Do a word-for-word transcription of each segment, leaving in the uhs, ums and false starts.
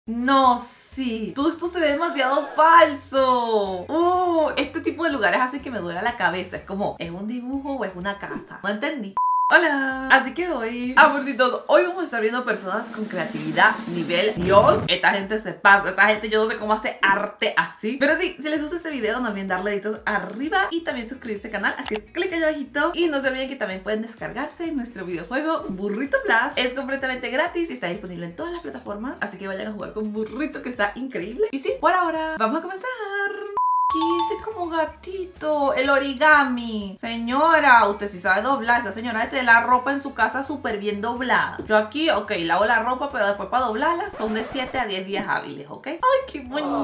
No, sí. Todo esto se ve demasiado falso. Uh, este tipo de lugares hace que me duela la cabeza. Es como, ¿es un dibujo o es una casa? No entendí. Hola, así que hoy, amorcitos, hoy vamos a estar viendo personas con creatividad nivel Dios. Esta gente se pasa, esta gente yo no sé cómo hace arte así. Pero sí, si les gusta este video no olviden darle deditos arriba y también suscribirse al canal, así que clic allá abajito. Y no se olviden que también pueden descargarse nuestro videojuego Burrito Plus. Es completamente gratis y está disponible en todas las plataformas, así que vayan a jugar con Burrito, que está increíble. Y sí, por ahora, vamos a comenzar. ¿Qué hice como gatito? El origami. Señora, usted sí sabe doblar. Esa señora tiene la ropa en su casa súper bien doblada. Yo aquí, ok, lavo la ropa, pero después para doblarla son de siete a diez días hábiles, ¿ok? ¡Ay, qué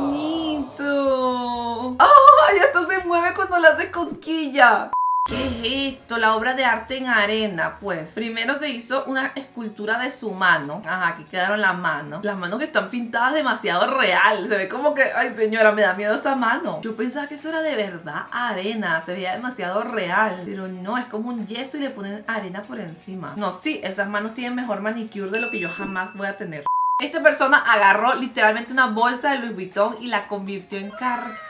bonito! ¡Ay, esto se mueve cuando la hace conquilla! ¿Qué es esto? La obra de arte en arena. Pues primero se hizo una escultura de su mano. Ajá, aquí quedaron las manos. Las manos que están pintadas demasiado real. Se ve como que, ay señora, me da miedo esa mano. Yo pensaba que eso era de verdad arena. Se veía demasiado real. Pero no, es como un yeso y le ponen arena por encima. No, sí, esas manos tienen mejor manicure de lo que yo jamás voy a tener. Esta persona agarró literalmente una bolsa de Louis Vuitton y la convirtió en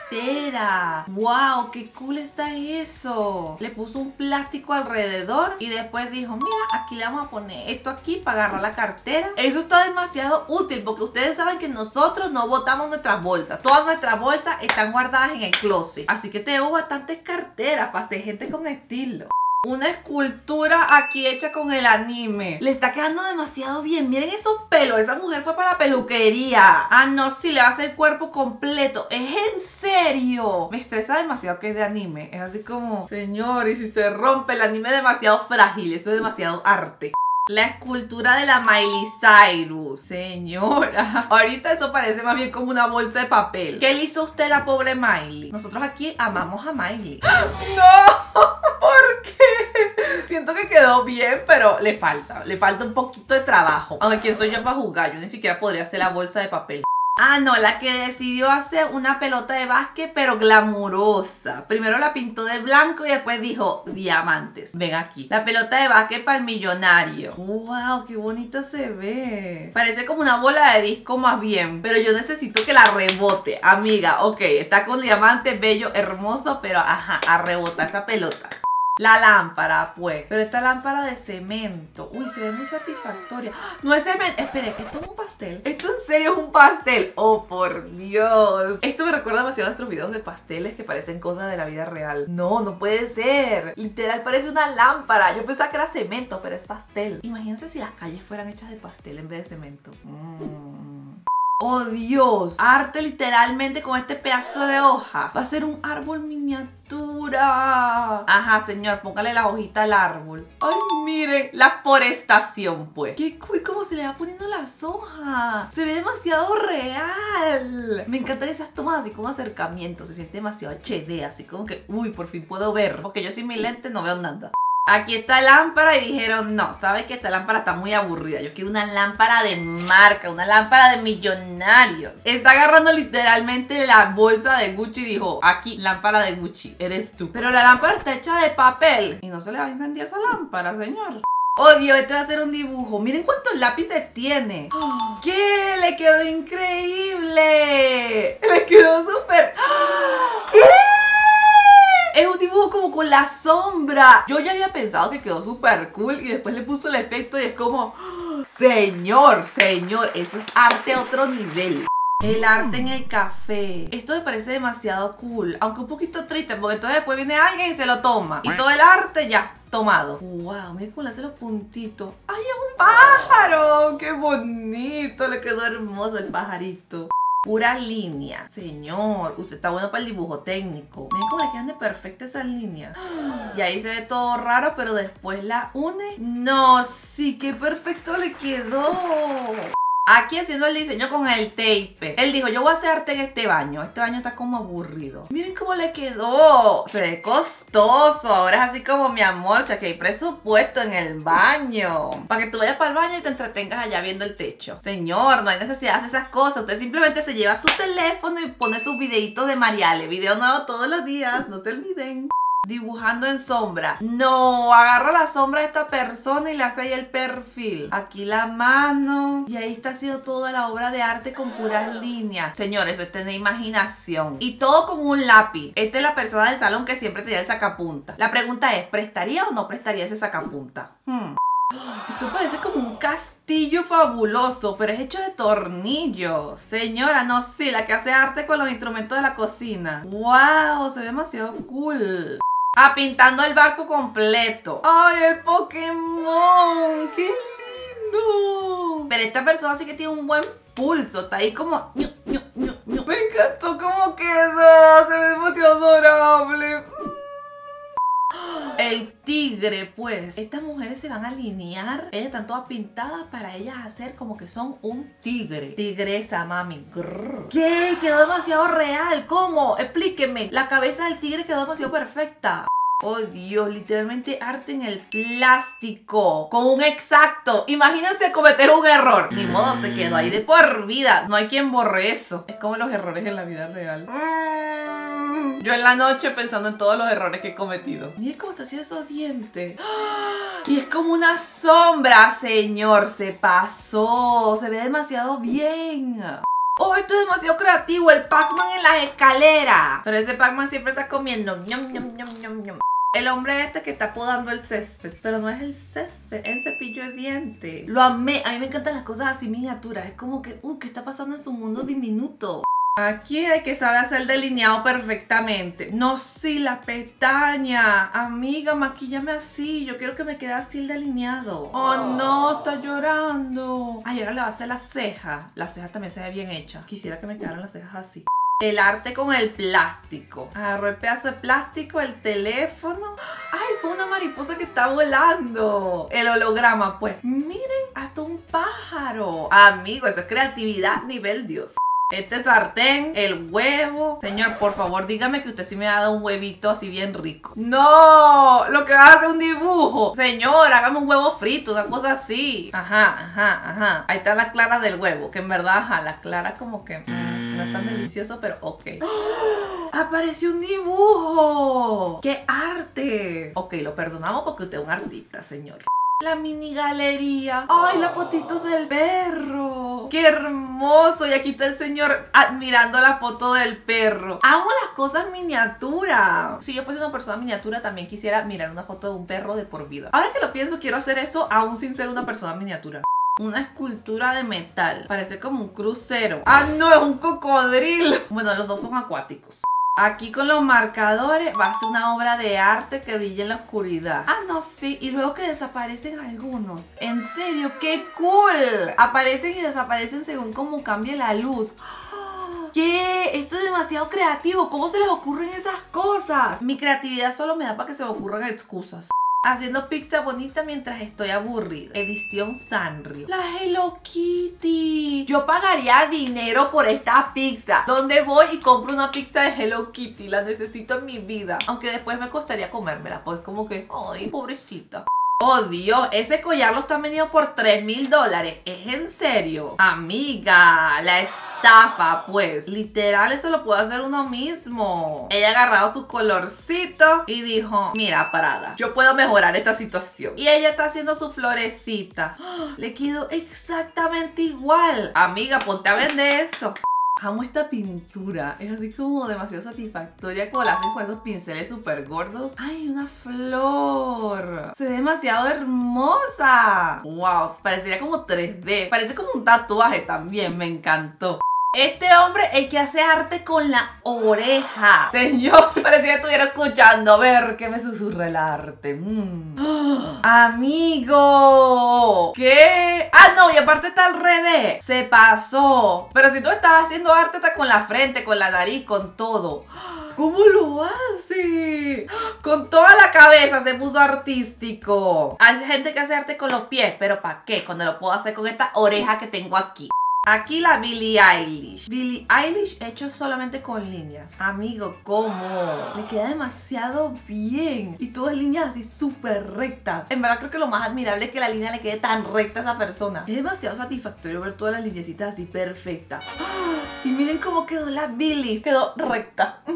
cartera. ¡Wow! ¡Qué cool está eso! Le puso un plástico alrededor y después dijo, mira, aquí le vamos a poner esto aquí para agarrar la cartera. Eso está demasiado útil porque ustedes saben que nosotros no botamos nuestras bolsas. Todas nuestras bolsas están guardadas en el closet. Así que tengo bastantes carteras para ser gente con estilo. Una escultura aquí hecha con el anime. Le está quedando demasiado bien. Miren esos pelos. Esa mujer fue para la peluquería. Ah, no, sí, le hace el cuerpo completo. ¿Es en serio? Me estresa demasiado que es de anime. Es así como, señor, y si se rompe el anime es demasiado frágil. Eso es demasiado arte. La escultura de la Miley Cyrus. Señora, ahorita eso parece más bien como una bolsa de papel. ¿Qué le hizo usted a la pobre Miley? Nosotros aquí amamos a Miley. ¡No! ¿Por qué? Siento que quedó bien, pero le falta. Le falta un poquito de trabajo. Aunque quién soy yo para jugar. Yo ni siquiera podría hacer la bolsa de papel. Ah, no, la que decidió hacer una pelota de básquet, pero glamurosa. Primero la pintó de blanco y después dijo diamantes. Ven aquí. La pelota de básquet para el millonario. ¡Wow! ¡Qué bonita se ve! Parece como una bola de disco más bien. Pero yo necesito que la rebote, amiga. Ok, está con diamantes, bello, hermoso, pero ajá, a rebotar esa pelota. La lámpara, pues. Pero esta lámpara de cemento. Uy, se ve muy satisfactoria. No es cemento. Espere, ¿esto es un pastel? ¿Esto en serio es un pastel? Oh, por Dios. Esto me recuerda demasiado a nuestros videos de pasteles que parecen cosas de la vida real. No, no puede ser. Literal, parece una lámpara. Yo pensaba que era cemento, pero es pastel. Imagínense si las calles fueran hechas de pastel en vez de cemento. Mmm. ¡Oh, Dios! Arte literalmente con este pedazo de hoja. Va a ser un árbol miniatura. Ajá, señor, póngale las hojitas al árbol. ¡Ay, miren! La forestación, pues. ¡Qué cool! ¿Cómo se le va poniendo las hojas? Se ve demasiado real. Me encantan esas tomas así como acercamiento. Se siente demasiado H D, así como que, uy, por fin puedo ver. Porque yo sin mi lente no veo nada. Aquí está la lámpara y dijeron, no, ¿sabes qué? Esta lámpara está muy aburrida. Yo quiero una lámpara de marca, una lámpara de millonarios. Está agarrando literalmente la bolsa de Gucci y dijo, aquí, lámpara de Gucci, eres tú. Pero la lámpara está hecha de papel y no se le va a incendiar esa lámpara, señor. Oh, Dios, este va a ser un dibujo. Miren cuántos lápices tiene. ¿Qué? Le quedó increíble. Le quedó súper... ¿Qué? Es un dibujo como con la sombra. Yo ya había pensado que quedó súper cool y después le puso el efecto y es como... Señor, señor, eso es arte a otro nivel. El arte en el café. Esto me parece demasiado cool, aunque un poquito triste porque entonces después viene alguien y se lo toma. Y todo el arte ya tomado. Wow, miren cómo le hace los puntitos. ¡Ay, es un pájaro! ¡Qué bonito! Le quedó hermoso el pajarito. Pura línea. Señor, usted está bueno para el dibujo técnico. Miren cómo le quedan de perfecta esas líneas. Y ahí se ve todo raro, pero después la une. No, sí, qué perfecto le quedó. Aquí haciendo el diseño con el tape. Él dijo, yo voy a hacer arte en este baño. Este baño está como aburrido. Miren cómo le quedó. Se ve costoso. Ahora es así como, mi amor, que hay presupuesto en el baño. Para que tú vayas para el baño y te entretengas allá viendo el techo. Señor, no hay necesidad de hacer esas cosas. Usted simplemente se lleva su teléfono y pone sus videitos de Mariale. Video nuevo todos los días. No se olviden. Dibujando en sombra. No, agarra la sombra de esta persona y le hace ahí el perfil. Aquí la mano. Y ahí está haciendo toda la obra de arte con puras líneas. Señores, eso es tener imaginación. Y todo con un lápiz. Esta es la persona del salón que siempre tenía el sacapunta. La pregunta es, ¿prestaría o no prestaría ese sacapunta? Hmm. Esto parece como un castillo fabuloso, pero es hecho de tornillos. Señora, no sé, la que hace arte con los instrumentos de la cocina. ¡Wow! Se ve demasiado cool. Ah, pintando el barco completo. ¡Ay, el Pokémon! ¡Qué lindo! Pero esta persona sí que tiene un buen pulso. Está ahí como... ñu, ñu, ñu, ñu. Me encantó cómo quedó. Se ve demasiado adorable. El tigre, pues. Estas mujeres se van a alinear. Ellas están todas pintadas para ellas hacer como que son un tigre. Tigresa, mami. Grrr. ¿Qué? Quedó demasiado real. ¿Cómo? Explíqueme. La cabeza del tigre quedó demasiado perfecta. Oh Dios, literalmente arte en el plástico. Con un exacto. Imagínense cometer un error. Ni modo, se quedó ahí de por vida. No hay quien borre eso. Es como los errores en la vida real. Mm. Yo en la noche pensando en todos los errores que he cometido. Miren cómo está haciendo esos dientes. Y es como una sombra, señor. Se pasó. Se ve demasiado bien. Oh, esto es demasiado creativo. El Pac-Man en las escaleras. Pero ese Pac-Man siempre está comiendo. Ñam, ñam, ñam, ñam, ñam. El hombre este que está podando el césped. Pero no es el césped, es el cepillo de dientes. Lo amé. A mí me encantan las cosas así miniaturas. Es como que, uh, ¿qué está pasando en su mundo diminuto? Aquí hay que saber hacer delineado perfectamente. No, sí, la pestaña. Amiga, maquíllame así. Yo quiero que me quede así el delineado. Oh, no, está llorando. Ay, ahora le va a hacer las cejas. Las cejas también se ve bien hechas. Quisiera que me quedaran las cejas así. El arte con el plástico. Agarró el pedazo de plástico, el teléfono. Ay, fue una mariposa que está volando. El holograma, pues. Miren, hasta un pájaro. Amigo, eso es creatividad nivel Dios. Este sartén, el huevo. Señor, por favor, dígame que usted sí me ha dado un huevito así bien rico. ¡No! Lo que hace es un dibujo. Señor, hágame un huevo frito, una cosa así. Ajá, ajá, ajá. Ahí está la clara del huevo, que en verdad, ajá, la clara como que mmm, no es tan delicioso, pero ok. ¡Oh! ¡Apareció un dibujo! ¡Qué arte! Ok, lo perdonamos porque usted es un artista, señor. La mini galería. ¡Ay, las fotitos del perro! ¡Qué hermoso! Y aquí está el señor admirando la foto del perro. Amo las cosas miniaturas. Si yo fuese una persona miniatura, también quisiera mirar una foto de un perro de por vida. Ahora que lo pienso, quiero hacer eso aún sin ser una persona miniatura. Una escultura de metal. Parece como un crucero. ¡Ah, no! Es un cocodrilo. Bueno, los dos son acuáticos. Aquí con los marcadores va a ser una obra de arte que brilla en la oscuridad. Ah, no, sí. Y luego que desaparecen algunos. En serio, ¡qué cool! Aparecen y desaparecen según cómo cambie la luz. ¿Qué? Esto es demasiado creativo. ¿Cómo se les ocurren esas cosas? Mi creatividad solo me da para que se me ocurran excusas. Haciendo pizza bonita mientras estoy aburrida. Edición Sanrio. La Hello Kitty. Yo pagaría dinero por esta pizza. ¿Dónde voy y compro una pizza de Hello Kitty? La necesito en mi vida. Aunque después me costaría comérmela. Pues como que, ay, pobrecita. Oh Dios, ese collar lo están vendiendo por tres mil dólares. ¿Es en serio? Amiga, la estafa, pues. Literal, eso lo puede hacer uno mismo. Ella ha agarrado su colorcito y dijo, mira, Prada, yo puedo mejorar esta situación. Y ella está haciendo su florecita. ¡Oh! Le quedó exactamente igual. Amiga, ponte a vender eso. Amo esta pintura, es así como demasiado satisfactoria como la hacen con esos pinceles súper gordos. ¡Ay, una flor! Se ve demasiado hermosa. ¡Wow! Parecería como tres D. Parece como un tatuaje también, me encantó. Este hombre, el que hace arte con la oreja. Señor, parecía que estuviera escuchando. A ver, que me susurra el arte. Mm. ¡Oh! Amigo, ¿qué? Ah, no, y aparte está al revés. Se pasó. Pero si tú estás haciendo arte, está con la frente, con la nariz, con todo. ¿Cómo lo hace? Con toda la cabeza se puso artístico. Hay gente que hace arte con los pies, pero ¿para qué? Cuando lo puedo hacer con esta oreja que tengo aquí. Aquí la Billie Eilish. Billie Eilish hecho solamente con líneas. Amigo, ¿cómo? Le queda demasiado bien. Y todas líneas así súper rectas. En verdad creo que lo más admirable es que la línea le quede tan recta a esa persona. Es demasiado satisfactorio ver todas las linecitas así perfectas. ¡Oh! Y miren cómo quedó la Billie. Quedó recta.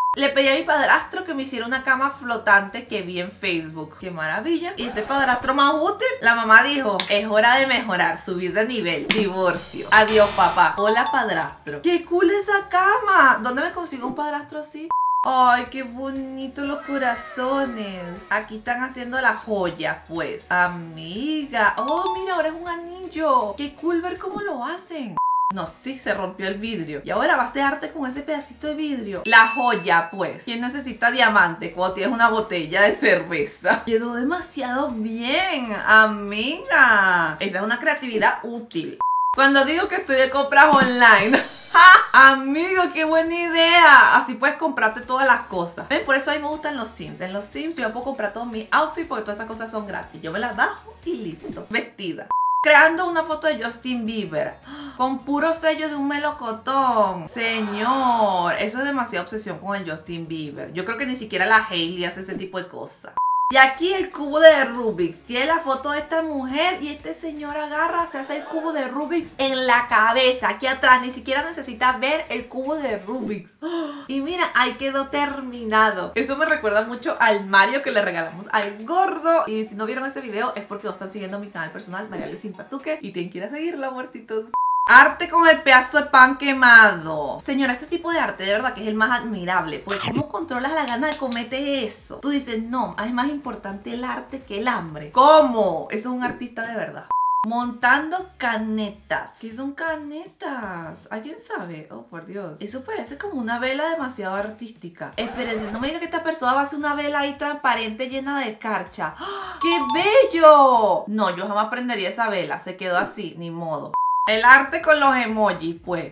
Le pedí a mi padrastro que me hiciera una cama flotante que vi en Facebook. ¡Qué maravilla! Y ese padrastro más útil. La mamá dijo, es hora de mejorar, subir de nivel, divorcio. Adiós, papá. Hola, padrastro. ¡Qué cool esa cama! ¿Dónde me consigo un padrastro así? Ay, qué bonito los corazones. Aquí están haciendo la joya, pues. Amiga. Oh, mira, ahora es un anillo. Qué cool ver cómo lo hacen. No, sí, se rompió el vidrio. Y ahora vas a arte con ese pedacito de vidrio. La joya, pues. ¿Quién necesita diamante cuando tienes una botella de cerveza? Quedó demasiado bien, amiga. Esa es una creatividad útil. Cuando digo que estoy de compras online... ¡Ja! Amigo, qué buena idea. Así puedes comprarte todas las cosas. ¿Ven? Por eso a mí me gustan los Sims. En los Sims yo puedo comprar todos mis outfits porque todas esas cosas son gratis. Yo me las bajo y listo. Vestida. Creando una foto de Justin Bieber con puro sello de un melocotón. Señor, eso es demasiada obsesión con el Justin Bieber. Yo creo que ni siquiera la Hailey hace ese tipo de cosas. Y aquí el cubo de Rubik's. Tiene la foto de esta mujer y este señor agarra, se hace el cubo de Rubik's en la cabeza, aquí atrás. Ni siquiera necesita ver el cubo de Rubik's. Y mira, ahí quedó terminado. Eso me recuerda mucho al Mario que le regalamos al gordo. Y si no vieron ese video es porque no están siguiendo mi canal personal, Mariale Sin Patuque, y tienen que ir a seguirlo, amorcitos. Arte con el pedazo de pan quemado. Señora, este tipo de arte de verdad que es el más admirable. Porque ¿cómo controlas la gana de comerte eso? Tú dices, no, es más importante el arte que el hambre. ¿Cómo? Eso es un artista de verdad. Montando canetas. ¿Qué son canetas? ¿Alguien sabe? Oh, por Dios. Eso parece como una vela demasiado artística. Espérense, no me digan que esta persona va a hacer una vela ahí transparente llena de escarcha. ¡Oh, qué bello! No, yo jamás prendería esa vela. Se quedó así, ni modo. El arte con los emojis, pues.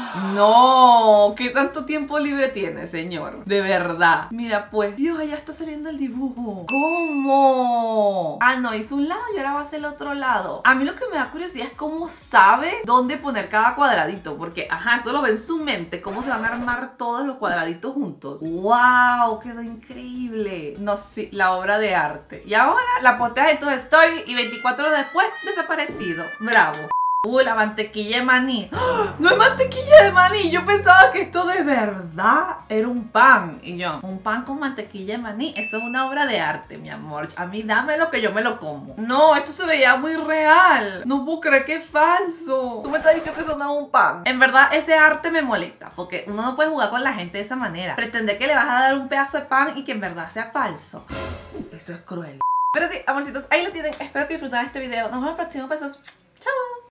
No, ¿qué tanto tiempo libre tiene, señor? De verdad. Mira, pues, Dios, allá está saliendo el dibujo. ¿Cómo? Ah, no, hizo un lado y ahora va a hacer el otro lado. A mí lo que me da curiosidad es cómo sabe dónde poner cada cuadradito. Porque, ajá, eso lo ve en su mente. Cómo se van a armar todos los cuadraditos juntos. ¡Wow! Quedó increíble. No, sí, la obra de arte. Y ahora la posteas en tu story y veinticuatro horas después, desaparecido. Bravo. Uh, la mantequilla de maní. ¡Oh! No es mantequilla de maní. Yo pensaba que esto de verdad era un pan. Y yo, un pan con mantequilla de maní. Eso es una obra de arte, mi amor. A mí dámelo que yo me lo como. No, esto se veía muy real. No puedo creer que es falso. Tú me estás diciendo que eso no es un pan. En verdad, ese arte me molesta. Porque uno no puede jugar con la gente de esa manera. Pretender que le vas a dar un pedazo de pan y que en verdad sea falso. Eso es cruel. Pero sí, amorcitos, ahí lo tienen. Espero que disfrutaran este video. Nos vemos en el próximo. Besos. Chao.